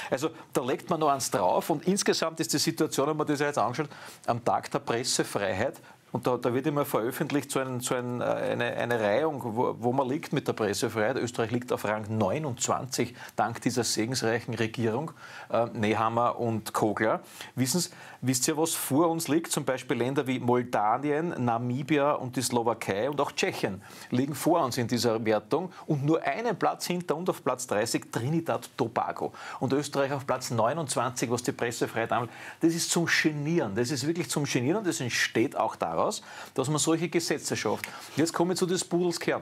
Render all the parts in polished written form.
Also da legt man noch eins drauf und insgesamt ist die Situation, wenn man das jetzt anschaut, am Tag der Pressefreiheit. Und da wird immer veröffentlicht eine Reihung, wo man liegt mit der Pressefreiheit. Österreich liegt auf Rang 29 dank dieser segensreichen Regierung, Nehammer und Kogler. Wisst ihr, was vor uns liegt? Zum Beispiel Länder wie Moldawien, Namibia und die Slowakei und auch Tschechien liegen vor uns in dieser Wertung. Und nur einen Platz hinter und auf Platz 30 Trinidad Tobago. Und Österreich auf Platz 29, was die Pressefreiheit anbelangt. Das ist zum Genieren. Das ist wirklich zum Genieren und das entsteht auch daraus, dass man solche Gesetze schafft. Jetzt komme ich zu des Pudels Kern.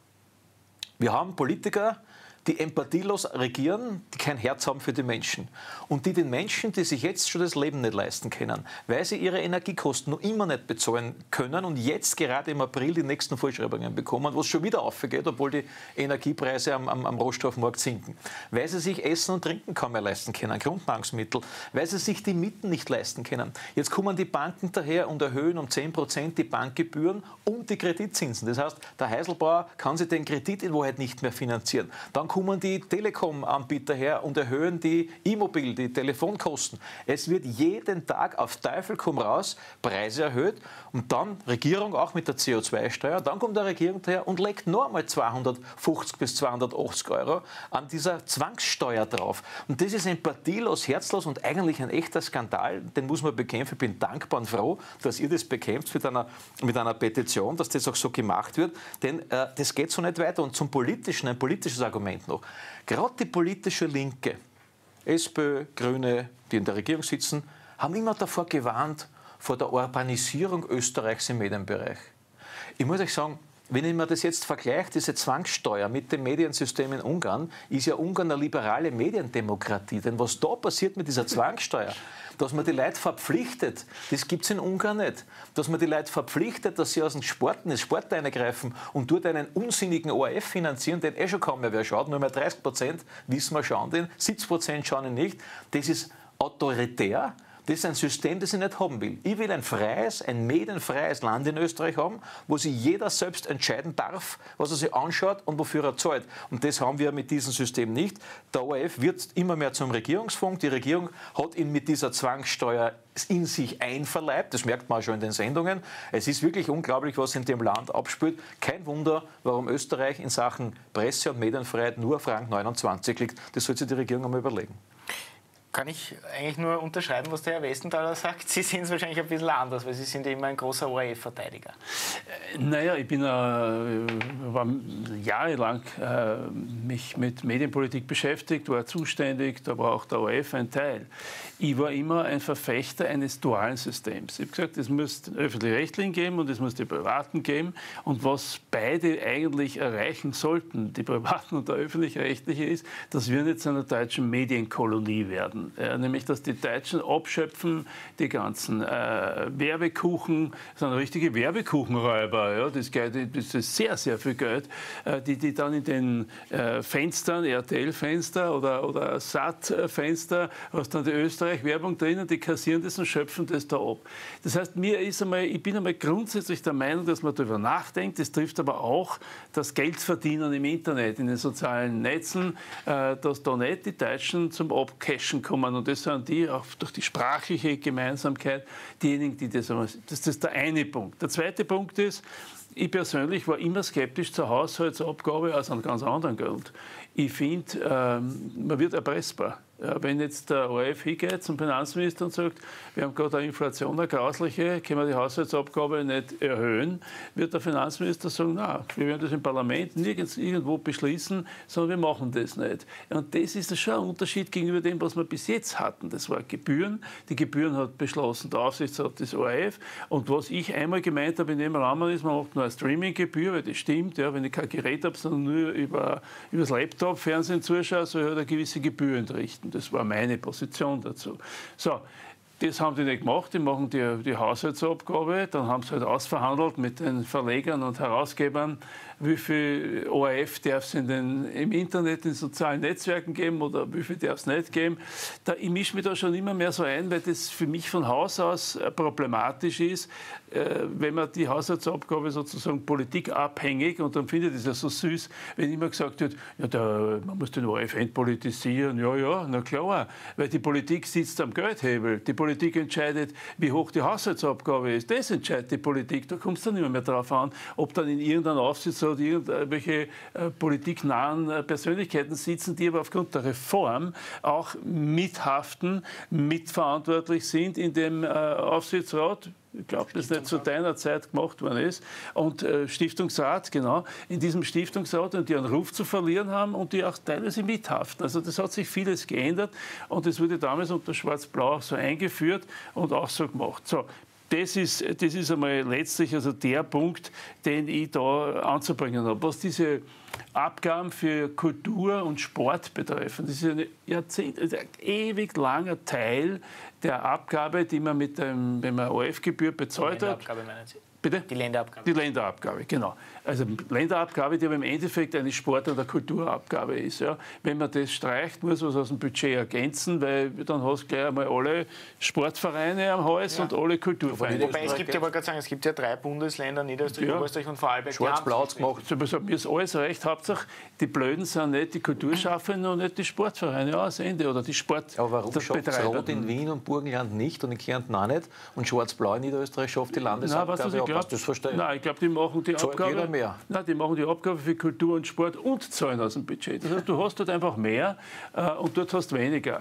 Wir haben Politiker, die empathielos regieren, die kein Herz haben für die Menschen. Und die den Menschen, die sich jetzt schon das Leben nicht leisten können, weil sie ihre Energiekosten noch immer nicht bezahlen können und jetzt gerade im April die nächsten Vorschreibungen bekommen, wo es schon wieder aufgeht, obwohl die Energiepreise am Rohstoffmarkt sinken. Weil sie sich Essen und Trinken kaum mehr leisten können, Grundnahrungsmittel, weil sie sich die Mieten nicht leisten können. Jetzt kommen die Banken daher und erhöhen um 10% die Bankgebühren und die Kreditzinsen. Das heißt, der Heiselbauer kann sich den Kredit in Wahrheit nicht mehr finanzieren. Dann kommen die Telekom-Anbieter her und erhöhen die E-Mobil, die Telefonkosten. Es wird jeden Tag auf Teufel komm raus Preise erhöht und dann Regierung auch mit der CO2-Steuer. Dann kommt der Regierung daher und legt noch einmal 250 bis 280 Euro an dieser Zwangssteuer drauf. Und das ist empathielos, herzlos und eigentlich ein echter Skandal. Den muss man bekämpfen. Ich bin dankbar und froh, dass ihr das bekämpft mit einer Petition, dass das auch so gemacht wird. Denn das geht so nicht weiter. Und zum Politischen, ein politisches Argument noch. Gerade die politische Linke, SPÖ, Grüne, die in der Regierung sitzen, haben immer davor gewarnt, vor der Urbanisierung Österreichs im Medienbereich. Ich muss euch sagen, wenn ich mir das jetzt vergleiche, diese Zwangssteuer mit dem Mediensystem in Ungarn, ist ja Ungarn eine liberale Mediendemokratie. Denn was da passiert mit dieser Zwangssteuer, dass man die Leute verpflichtet, das gibt es in Ungarn nicht, dass man die Leute verpflichtet, dass sie aus dem Sport eingreifen und dort einen unsinnigen ORF finanzieren, den schon kaum mehr wer schaut, nur mehr 30% wissen wir schauen den, 70% schauen ihn nicht. Das ist autoritär. Das ist ein System, das ich nicht haben will. Ich will ein medienfreies Land in Österreich haben, wo sich jeder selbst entscheiden darf, was er sich anschaut und wofür er zahlt. Und das haben wir mit diesem System nicht. Der ORF wird immer mehr zum Regierungsfunk. Die Regierung hat ihn mit dieser Zwangssteuer in sich einverleibt. Das merkt man auch schon in den Sendungen. Es ist wirklich unglaublich, was in dem Land abspielt. Kein Wunder, warum Österreich in Sachen Presse- und Medienfreiheit nur auf Rang 29 liegt. Das sollte die Regierung einmal überlegen. Kann ich eigentlich nur unterschreiben, was der Herr Westenthaler sagt? Sie sehen es wahrscheinlich ein bisschen anders, weil Sie sind ja immer ein großer ORF-Verteidiger. Naja, ich war jahrelang mich mit Medienpolitik beschäftigt, war zuständig, da war auch der ORF ein Teil. Ich war immer ein Verfechter eines dualen Systems. Ich habe gesagt, es muss den öffentlich-rechtlichen geben und es muss die privaten geben. Und was beide eigentlich erreichen sollten, die privaten und der öffentlich-rechtliche, ist, dass wir nicht zu einer deutschen Medienkolonie werden. Nämlich, dass die Deutschen abschöpfen, die ganzen Werbekuchen, das sind richtige Werbekuchenräuber. Ja, das ist sehr, sehr viel Geld, die dann in den Fenstern, RTL-Fenster oder SAT-Fenster, was dann die Österreich-Werbung drinnen, die kassieren das und schöpfen das da ab. Das heißt, ich bin einmal grundsätzlich der Meinung, dass man darüber nachdenkt. Das trifft aber auch das Geldverdienen im Internet, in den sozialen Netzen, dass da nicht die Deutschen zum Abcashen kommen. Und das sind die, auch durch die sprachliche Gemeinsamkeit, diejenigen, die das haben. Das ist der eine Punkt. Der zweite Punkt ist, ich persönlich war immer skeptisch zur Haushaltsabgabe aus einem ganz anderen Grund. Ich finde, man wird erpressbar. Ja, wenn jetzt der ORF hingeht zum Finanzminister und sagt, wir haben gerade eine Inflation, eine grausliche, können wir die Haushaltsabgabe nicht erhöhen, wird der Finanzminister sagen, na, wir werden das im Parlament nirgends irgendwo beschließen, sondern wir machen das nicht. Und das ist schon ein Unterschied gegenüber dem, was wir bis jetzt hatten. Das war Gebühren. Die Gebühren hat beschlossen der Aufsichtsrat des ORF. Und was ich einmal gemeint habe in dem Rahmen ist, man macht nur eine Streaminggebühr, weil das stimmt, ja, wenn ich kein Gerät habe, sondern nur über das Laptop Fernsehen zuschaue, soll ich halt eine gewisse Gebühr entrichten. Das war meine Position dazu. So, das haben die nicht gemacht, die machen die Haushaltsabgabe, dann haben sie halt ausverhandelt mit den Verlegern und Herausgebern wie viel ORF darf es im Internet, in sozialen Netzwerken geben oder wie viel darf es nicht geben. Ich mische mich da schon immer mehr so ein, weil das für mich von Haus aus problematisch ist, wenn man die Haushaltsabgabe sozusagen politikabhängig, und dann finde ich das ja so süß, wenn immer gesagt wird, ja, man muss den ORF entpolitisieren. Ja, na klar, weil die Politik sitzt am Geldhebel. Die Politik entscheidet, wie hoch die Haushaltsabgabe ist. Das entscheidet die Politik. Da kommt es dann nicht mehr drauf an, ob dann in irgendeinem Aufsitz oder irgendwelche politiknahen Persönlichkeiten sitzen, die aber aufgrund der Reform auch mithaften, mitverantwortlich sind in dem Aufsichtsrat. Ich glaube, das nicht zu deiner Zeit gemacht worden ist. Und Stiftungsrat, genau, in diesem Stiftungsrat, und die einen Ruf zu verlieren haben und die auch teilweise mithaften. Also das hat sich vieles geändert und das wurde damals unter Schwarz-Blau so eingeführt und auch so gemacht. So. Das ist einmal letztlich also der Punkt, den ich da anzubringen habe. Was diese Abgaben für Kultur und Sport betreffen, das ist ein ewig langer Teil der Abgabe, die man wenn man ORF-Gebühr bezahlt hat. Abgabe meinen Sie? Bitte? Die Länderabgabe. Die Länderabgabe, genau. Also Länderabgabe, die aber im Endeffekt eine Sport- oder Kulturabgabe ist. Ja. Wenn man das streicht, muss man es aus dem Budget ergänzen, weil dann hast du gleich einmal alle Sportvereine am Hals und alle Kulturvereine. Wobei es gibt ja, wollte gerade sagen, es gibt ja 3 Bundesländer, Niederösterreich, Oberösterreich und Vorarlberg. Schwarz-Blau hat es gemacht. Also, mir ist alles recht. Hauptsache, die Blöden sind nicht die Kulturschaffenden und nicht die Sportvereine. Ja, das Ende. Oder die Sport. Aber warum schafft es Rot in Wien und Burgenland nicht und in Kärnten auch nicht und Schwarz-Blau in Niederösterreich schafft die Landesabgabe? Nein, ich glaube, die machen die Abgabe. Nein, die machen die Abgabe für Kultur und Sport und zahlen aus dem Budget. Das heißt, du hast dort einfach mehr und dort hast weniger.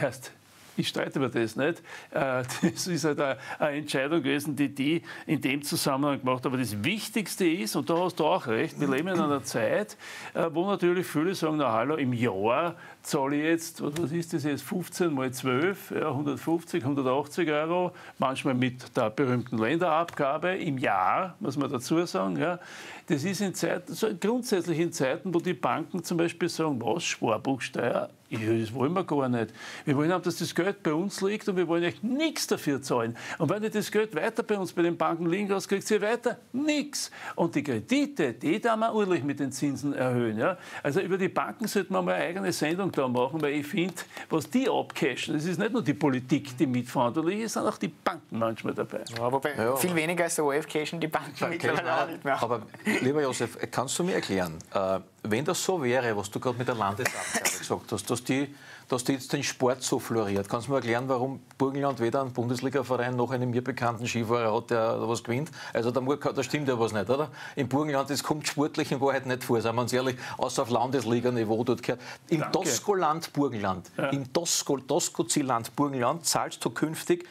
Ich streite über das nicht. Das ist halt eine Entscheidung gewesen, die in dem Zusammenhang gemacht haben. Aber das Wichtigste ist, und da hast du auch recht, wir leben in einer Zeit, wo natürlich viele sagen, na hallo, im Jahr zahle ich jetzt, was ist das jetzt, 15 mal 12, 150, 180 €, manchmal mit der berühmten Länderabgabe im Jahr, muss man dazu sagen. Ja. Das ist grundsätzlich in Zeiten, wo die Banken zum Beispiel sagen, was, Sparbuchsteuer? Ja, das wollen wir gar nicht. Wir wollen haben, dass das Geld bei uns liegt und wir wollen echt nichts dafür zahlen. Und wenn ihr das Geld weiter bei uns bei den Banken liegen lasst, kriegt ihr weiter nichts. Und die Kredite, die da wir ordentlich mit den Zinsen erhöhen. Ja? Also über die Banken sollte man mal eine eigene Sendung da machen, weil ich finde, was die abcashen, das ist nicht nur die Politik, die mitverantwortlich ist, sondern auch die Banken manchmal dabei. Ja, wobei viel weniger als der ORF cashen die Banken mittlerweile auch nicht mehr. Aber lieber Josef, kannst du mir erklären, wenn das so wäre, was du gerade mit der Landesabgabe gesagt hast, dass die jetzt den Sport so floriert, kannst du mir erklären, warum Burgenland weder einen Bundesliga-Verein noch einen mir bekannten Skifahrer hat, der was gewinnt? Also da stimmt ja was nicht, oder? Im Burgenland, das kommt sportlich in Wahrheit nicht vor, seien wir uns ehrlich, außer auf Landesliga-Niveau dort gehört. Im Tosco-Land Burgenland, im Tosco-Zielland Burgenland zahlst du künftig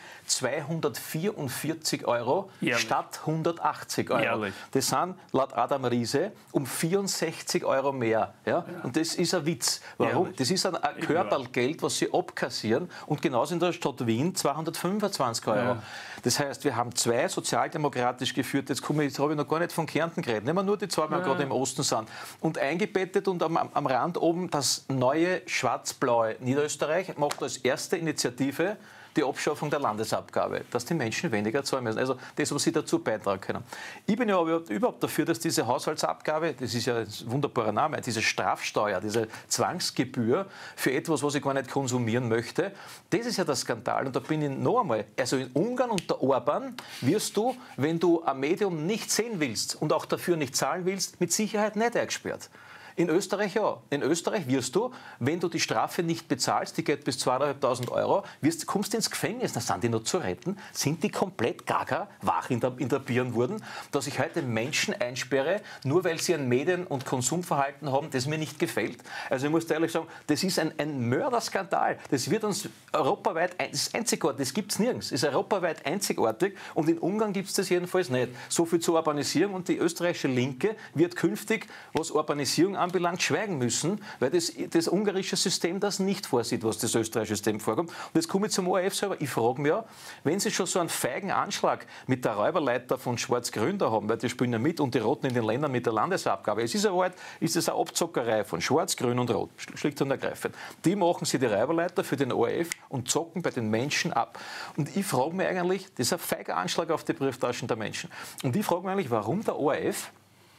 244 € statt 180 €. Jährlich. Das sind laut Adam Riese um 64 € mehr. Ja? Und das ist ein Witz. Warum? Jährlich. Das ist ein Körpergeld, was sie abkassieren. Und genauso in der Stadt Wien 225 €. Ja. Das heißt, wir haben 2 sozialdemokratisch geführte, jetzt habe ich noch gar nicht von Kärnten geredet, nehmen wir nur die 2, die gerade im Osten sind. Und eingebettet und am Rand oben das neue schwarz-blaue Niederösterreich macht als erste Initiative die Abschaffung der Landesabgabe, dass die Menschen weniger zahlen müssen. Also das, was sie dazu beitragen können. Ich bin ja aber überhaupt dafür, dass diese Haushaltsabgabe, das ist ja ein wunderbarer Name, diese Strafsteuer, diese Zwangsgebühr für etwas, was ich gar nicht konsumieren möchte, das ist ja der Skandal. Und da bin ich noch einmal, also in Ungarn unter Orban wirst du, wenn du ein Medium nicht sehen willst und auch dafür nicht zahlen willst, mit Sicherheit nicht eingesperrt. In Österreich ja. In Österreich wirst du, wenn du die Strafe nicht bezahlst, die geht bis 2.500 €, kommst du ins Gefängnis. Dann sind die noch zu retten. Sind die komplett gaga wach in der Birne wurden, dass ich heute Menschen einsperre, nur weil sie ein Medien- und Konsumverhalten haben, das mir nicht gefällt. Also ich muss ehrlich sagen, das ist ein Mörderskandal. Das wird uns europaweit, das ist einzigartig, das gibt es nirgends. Das ist europaweit einzigartig und in Ungarn gibt es das jedenfalls nicht. So viel zur Urbanisierung und die österreichische Linke wird künftig, was Urbanisierung anbelangt, schweigen müssen, weil das ungarische System das nicht vorsieht, was das österreichische System vorkommt. Und jetzt komme ich zum ORF selber. Ich frage mich ja, wenn Sie schon so einen feigen Anschlag mit der Räuberleiter von Schwarz-Grün da haben, weil die spielen ja mit und die Roten in den Ländern mit der Landesabgabe. Es ist ja halt, ist es eine Abzockerei von Schwarz, Grün und Rot, schlicht und ergreifend. Die machen sie die Räuberleiter für den ORF und zocken bei den Menschen ab. Und ich frage mich eigentlich, das ist ein feiger Anschlag auf die Brieftaschen der Menschen. Und ich frage mich eigentlich, warum der ORF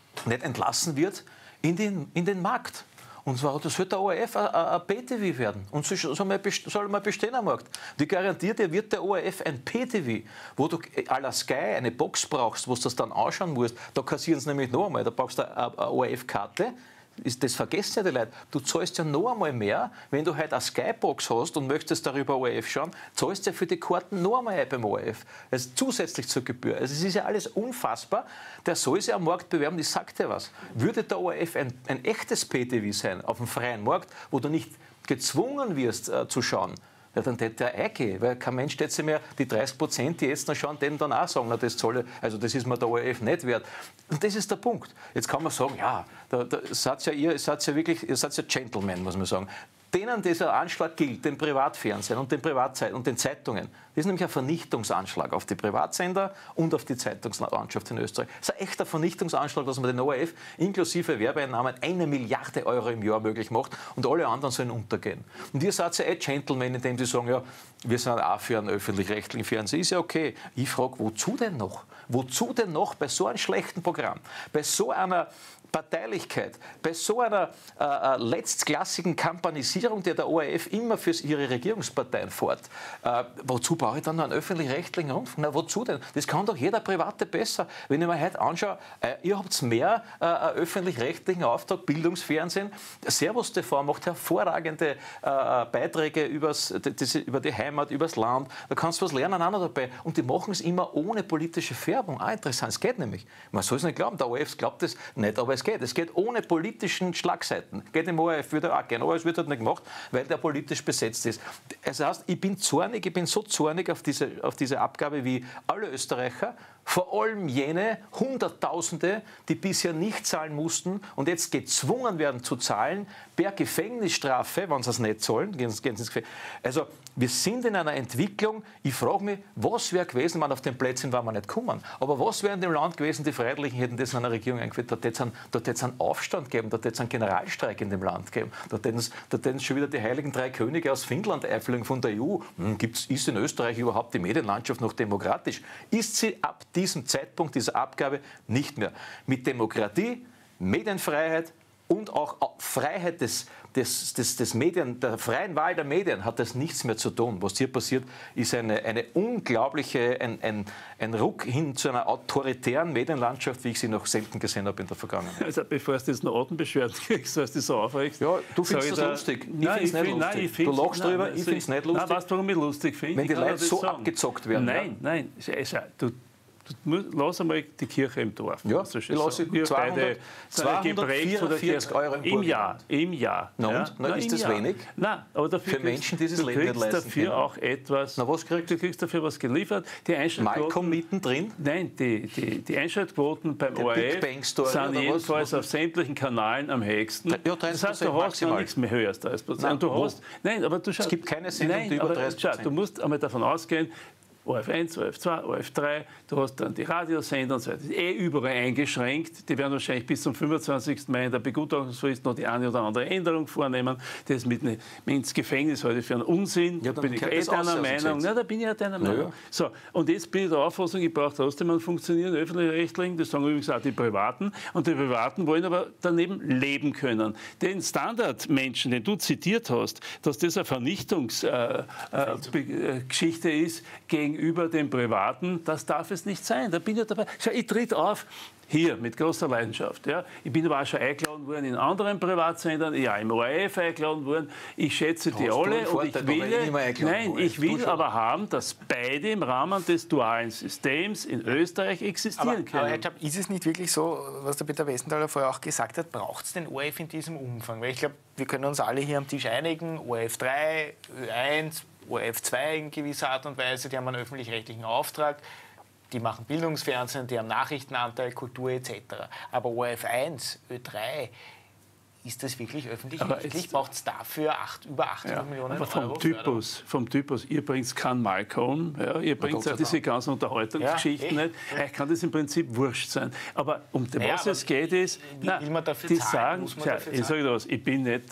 nicht entlassen wird in den Markt. Und zwar, das wird der ORF ein PTV werden. Und so soll man bestehen am Markt. Die garantiert dir, wird der ORF ein PTV, wo du à la Sky eine Box brauchst, wo du das dann anschauen musst. Da kassieren sie nämlich noch einmal. Da brauchst du eine ORF-Karte. Das vergessen ja die Leute. Du zahlst ja noch einmal mehr, wenn du heute eine Skybox hast und möchtest darüber ORF schauen, zahlst du ja für die Karten noch einmal beim ORF. Also zusätzlich zur Gebühr. Also es ist ja alles unfassbar. Der soll sich am Markt bewerben, ich sag dir was. Würde der ORF ein echtes PTV sein, auf dem freien Markt, wo du nicht gezwungen wirst zu schauen, ja, dann hätte der eingehen, weil kein Mensch hätte sich mehr die 30%, die jetzt noch schauen, denen dann auch sagen, na, das ist mir der ORF nicht wert. Und das ist der Punkt. Jetzt kann man sagen, ja, ihr seid ja Gentlemen, muss man sagen. Denen dieser Anschlag gilt, den Privatfernsehen und den Privatzeitungen und den Zeitungen, das ist nämlich ein Vernichtungsanschlag auf die Privatsender und auf die Zeitungslandschaft in Österreich. Das ist ein echter Vernichtungsanschlag, dass man den ORF inklusive Werbeeinnahmen 1 Milliarde Euro im Jahr möglich macht und alle anderen sollen untergehen. Und ihr seid ja Gentlemen, indem sie sagen, ja, wir sind auch für einen öffentlich-rechtlichen Fernsehen. Ist ja okay. Ich frage, wozu denn noch? Wozu denn noch bei so einem schlechten Programm, bei so einer Parteilichkeit, bei so einer letztklassigen Kampanisierung, die der ORF immer für ihre Regierungsparteien fährt, wozu brauche ich dann noch einen öffentlich-rechtlichen Rundfunk? Na, wozu denn? Das kann doch jeder Private besser. Wenn ich mir heute anschaue, ihr habt mehr öffentlich-rechtlichen Auftrag, Bildungsfernsehen. Servus TV macht hervorragende Beiträge über die Heimat, übers Land. Da kannst du was lernen, auch noch dabei. Und die machen es immer ohne politische Färbung. Ah, interessant, es geht nämlich. Man soll es nicht glauben, der ORF glaubt es nicht, aber es geht. Es geht ohne politischen Schlagseiten. Geht im ORF, würde auch gehen, aber es wird halt nicht gemacht, weil der politisch besetzt ist. Das heißt, ich bin so zornig auf diese Abgabe wie alle Österreicher, vor allem jene Hunderttausende, die bisher nicht zahlen mussten und jetzt gezwungen werden zu zahlen, per Gefängnisstrafe, wenn sie es nicht zahlen, gehen sie ins Gefängnis. Also wir sind in einer Entwicklung, ich frage mich, was wäre gewesen, wenn auf den Plätzen waren wir nicht gekommen. Aber was wäre in dem Land gewesen, die Freiheitlichen hätten das in einer Regierung eingeführt, dort hätte es einen Aufstand geben, dort hätte es einen Generalstreik in dem Land geben, dort hätten es schon wieder die heiligen 3 Könige aus Finnland, Einführung von der EU. Ist in Österreich überhaupt die Medienlandschaft noch demokratisch? Ist sie ab diesem Zeitpunkt dieser Abgabe nicht mehr. Mit Demokratie, Medienfreiheit und auch Freiheit des Medien, der freien Wahl der Medien hat das nichts mehr zu tun. Was hier passiert, ist eine unglaubliche, ein Ruck hin zu einer autoritären Medienlandschaft, wie ich sie noch selten gesehen habe in der Vergangenheit. Also bevor du jetzt noch Atembeschwerden kriegst, dass du so aufregst. Ja, du findest das lustig. Ich finde es nicht lustig. Du lachst drüber, ich finde es nicht lustig. Nein, weißt du, warum ich lustig finde? Wenn die Leute so abgezockt werden. Nein. Lass einmal die Kirche im Dorf. Ja, ich lasse 244 Euro im Jahr. Na, ist das wenig? Nein, aber dafür für Menschen, die das Leben nicht leisten dafür können. Auch etwas. Na, was kriegst du? Du kriegst dafür was geliefert. Malcolm mittendrin? Nein, die Einschaltquoten beim ORF sind jedenfalls auf sämtlichen Kanalen am höchsten. Ja, das heißt, du hast noch nichts mehr höher als 30%. Es gibt keine Sendung, die über 30%. Du musst einmal davon ausgehen, ORF1, ORF2, ORF3, du hast dann die Radiosender und so weiter. Das ist überall eingeschränkt. Die werden wahrscheinlich bis zum 25. Mai in der Begutachtungsfrist noch die eine oder andere Änderung vornehmen. Das mit ins Gefängnis heute für einen Unsinn. Ja, da bin ich deiner Meinung. Ja, da bin ich ja deiner Meinung. Ja. So, und jetzt bin ich der Auffassung, ich brauche trotzdem einen funktionierenden öffentlich-rechtlichen. Das sagen übrigens auch die Privaten. Und die Privaten wollen aber daneben leben können. Den Standardmenschen, den du zitiert hast, dass das eine Vernichtungsgeschichte ist gegenüber den Privaten, das darf es nicht sein. Da bin ich dabei. Schau, ich tritt auf hier mit großer Leidenschaft. Ja. Ich bin aber auch schon eingeladen worden in anderen Privatsendern, ja im ORF eingeladen worden. Ich schätze die alle und ich will aber haben, dass beide im Rahmen des dualen Systems in Österreich existieren können. Aber ich glaube, ist es nicht wirklich so, was der Peter Westenthaler vorher auch gesagt hat, braucht es den ORF in diesem Umfang? Weil ich glaube, wir können uns alle hier am Tisch einigen, ORF 3, Ö1, ORF 2 in gewisser Art und Weise, die haben einen öffentlich-rechtlichen Auftrag, die machen Bildungsfernsehen, die haben Nachrichtenanteil, Kultur etc. Aber ORF 1, Ö3 ist das wirklich öffentlich-rechtlich? Braucht es dafür über 800 Millionen aber Euro? Vom Typus, ihr bringt keinen Malcolm, ihr bringt auch diese ganzen Unterhaltungsgeschichten nicht. Euch kann das im Prinzip wurscht sein. Aber um was es geht ist, will man dafür die zahlen? sagen, ich sage das, ich bin nicht,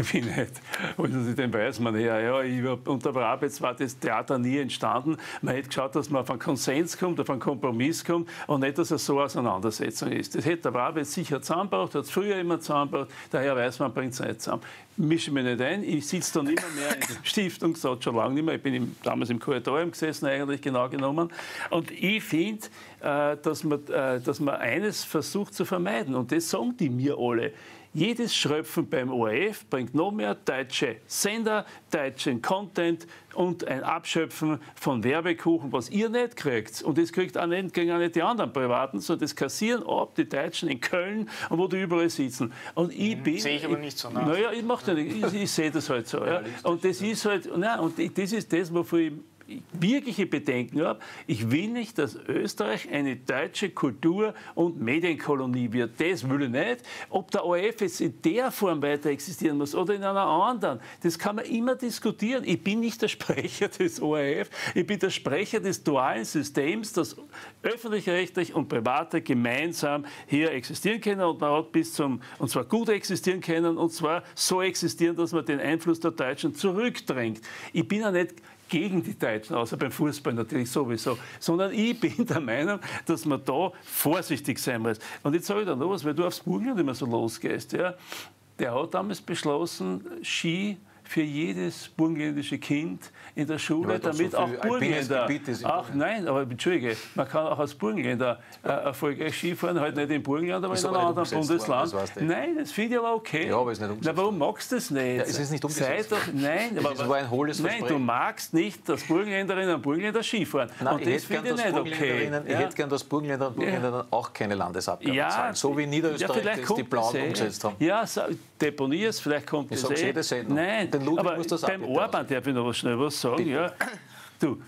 also den weiß man ja, unter Brabetz war das Theater nie entstanden. Man hätte geschaut, dass man auf einen Konsens kommt, auf einen Kompromiss kommt und nicht, dass es so eine Auseinandersetzung ist. Das hätte der Brabetz sicher zusammengebracht, hat es früher immer zusammengebracht, daher weiß man, bringt es nicht zusammen. Mische mich nicht ein, ich sitze da nicht mehr in der Stiftungsrat, schon lange nicht mehr. Ich bin damals im Kuratorium gesessen, eigentlich genau genommen. Und ich finde, dass man eines versucht zu vermeiden. Und das sagen die mir alle. Jedes Schröpfen beim ORF bringt noch mehr deutsche Sender, deutschen Content und ein Abschöpfen von Werbekuchen, was ihr nicht kriegt. Und das kriegt auch nicht die anderen Privaten, sondern das kassieren ab die Deutschen in Köln und wo die überall sitzen. Und ich bin... Sehe ich aber nicht so nach. Naja, ich sehe das halt so. Ja. Und das ist halt... Nein, und das ist das, wofür ich wirkliche Bedenken habe. Ich will nicht, dass Österreich eine deutsche Kultur- und Medienkolonie wird. Das will ich nicht. Ob der ORF jetzt in der Form weiter existieren muss oder in einer anderen, das kann man immer diskutieren. Ich bin nicht der Sprecher des ORF, ich bin der Sprecher des dualen Systems, das öffentlich-rechtlich und private gemeinsam hier existieren können und man hat und zwar gut existieren können und zwar so existieren, dass man den Einfluss der Deutschen zurückdrängt. Ich bin ja nicht gegen die Deutschen, außer beim Fußball natürlich sowieso, sondern ich bin der Meinung, dass man da vorsichtig sein muss. Und jetzt sage ich da noch was, weil du aufs Burgenland immer so losgehst. Ja? Der hat damals beschlossen, Ski für jedes burgenländische Kind in der Schule, damit auch Burgenländer... Ach nein, aber entschuldige, man kann auch als Burgenländer erfolgreich Skifahren, halt nicht im Burgenland, aber in einem anderen Bundesland. Nein, das finde ich aber okay. Ja, aber ist nicht umgesetzt. Na, warum magst du das nicht? Ja, es ist nicht umgesetzt. Nein, aber das war ein hohles Versprechen. Nein, du magst nicht, dass Burgenländerinnen und Burgenländer Skifahren. Nein, und das finde ich nicht okay. Ich hätte gern, dass Burgenländer und Burgenländer auch keine Landesabgaben zahlen. So wie in Niederösterreich das die Blauen umgesetzt haben. Ja, deponierst, vielleicht kommt das Nein, aber beim Orban darf ich noch schnell was sagen. Ja. Du,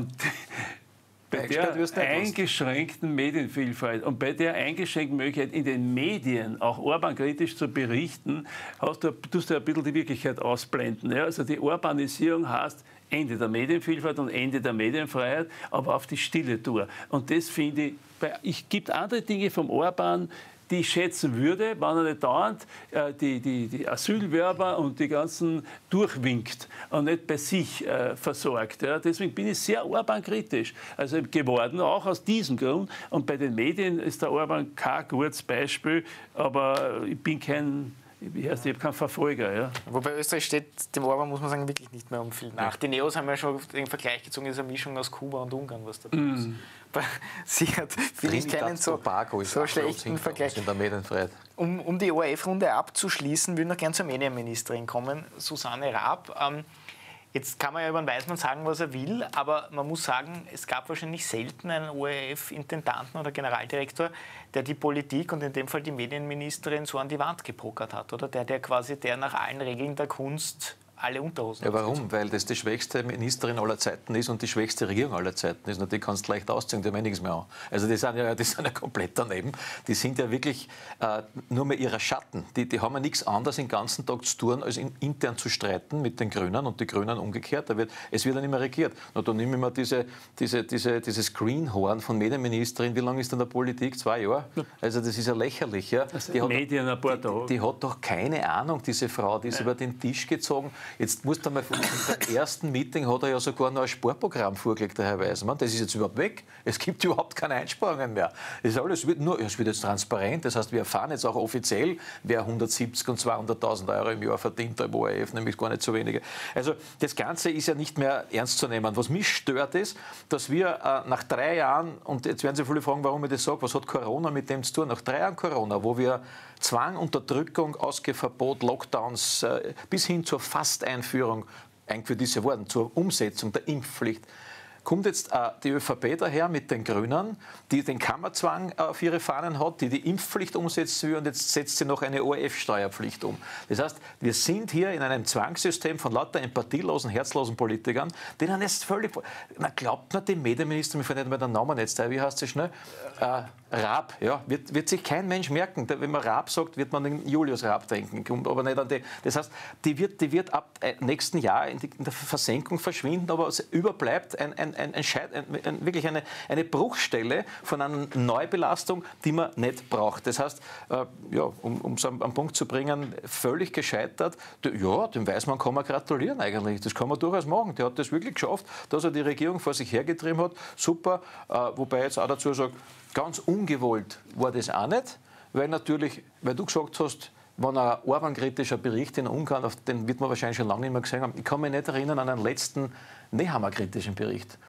bei der eingeschränkten Medienvielfalt und bei der eingeschränkten Möglichkeit in den Medien auch Orban-kritisch zu berichten, tust du ein bisschen die Wirklichkeit ausblenden. Ja? Also die Urbanisierung heißt Ende der Medienvielfalt und Ende der Medienfreiheit, aber auf die stille Tour. Und das finde ich, gibt andere Dinge vom Orban, die ich schätzen würde, wenn er nicht dauernd die Asylwerber und die ganzen durchwinkt und nicht bei sich versorgt. Ja. Deswegen bin ich sehr Orban-kritisch geworden, auch aus diesem Grund. Und bei den Medien ist der Orban kein gutes Beispiel, aber ich bin ich habe keinen Verfolger. Ja. Wobei Österreich steht dem Orban, muss man sagen, wirklich nicht mehr um viel nach. Ja. Die Neos haben ja schon den Vergleich gezogen, das ist eine Mischung aus Kuba und Ungarn, was da ist. Sie hat, finde ich, keinen so schlechten Vergleich. In der Medienfreiheit. Um die ORF-Runde abzuschließen, will ich noch gerne zur Medienministerin kommen, Susanne Raab. Jetzt kann man ja über den Weismann sagen, was er will, aber man muss sagen, es gab wahrscheinlich selten einen ORF-Intendanten oder Generaldirektor, der die Politik und in dem Fall die Medienministerin so an die Wand gepokert hat, oder? Der nach allen Regeln der Kunst alle Unterhosen. Ja, warum? Weil das die schwächste Ministerin aller Zeiten ist und die schwächste Regierung aller Zeiten ist. Und die kannst du leicht ausziehen, die haben nichts mehr an. Also die sind ja komplett daneben. Die sind ja wirklich nur mehr ihrer Schatten. Die haben ja nichts anderes den ganzen Tag zu tun, als intern zu streiten mit den Grünen und die Grünen umgekehrt. Es wird dann nicht mehr regiert. Na, dann nehmen wir dieses Greenhorn von Medienministerin. Wie lange ist denn der Politik? 2 Jahre? Also das ist ja lächerlich. Ja? Die hat doch keine Ahnung, diese Frau. Die ist über den Tisch gezogen. Jetzt musst du mal von dem ersten Meeting hat er ja sogar noch ein Sportprogramm vorgelegt, der Herr Weismann. Das ist jetzt überhaupt weg. Es gibt überhaupt keine Einsparungen mehr. Es wird jetzt transparent. Das heißt, wir erfahren jetzt auch offiziell, wer 170 und 200.000 Euro im Jahr verdient im ORF, nämlich gar nicht so wenige. Also das Ganze ist ja nicht mehr ernst zu nehmen. Was mich stört ist, dass wir nach 3 Jahren, und jetzt werden Sie viele fragen, warum ich das sage, was hat Corona mit dem zu tun? Nach 3 Jahren Corona, wo wir Zwang, Unterdrückung, Ausgehverbot, Lockdowns bis hin zur Fasteinführung, eigentlich für diese Worte, zur Umsetzung der Impfpflicht, kommt jetzt die ÖVP daher mit den Grünen, die den Kammerzwang auf ihre Fahnen hat, die die Impfpflicht umsetzen will und jetzt setzt sie noch eine ORF-Steuerpflicht um. Das heißt, wir sind hier in einem Zwangssystem von lauter empathielosen, herzlosen Politikern, denen es völlig... Na, glaubt man dem Medienminister, mir fällt nicht mehr der Name jetzt ein, wie heißt sie schnell? Raab, ja, wird sich kein Mensch merken. Wenn man Raab sagt, wird man an Julius Raab denken, aber nicht an die. Das heißt, die wird ab nächsten Jahr in der Versenkung verschwinden, aber es überbleibt wirklich eine Bruchstelle von einer Neubelastung, die man nicht braucht. Das heißt, um es am Punkt zu bringen, völlig gescheitert. Ja, dem Weismann kann man gratulieren eigentlich. Das kann man durchaus machen. Der hat das wirklich geschafft, dass er die Regierung vor sich hergetrieben hat. Super. Wobei ich jetzt auch dazu sage, ganz ungewollt war das auch nicht, weil natürlich, weil du gesagt hast, wenn ein Orban-kritischer Bericht in Ungarn, auf den wird man wahrscheinlich schon lange nicht mehr gesehen haben. Ich kann mich nicht erinnern an einen letzten Nehammer-kritischen Bericht.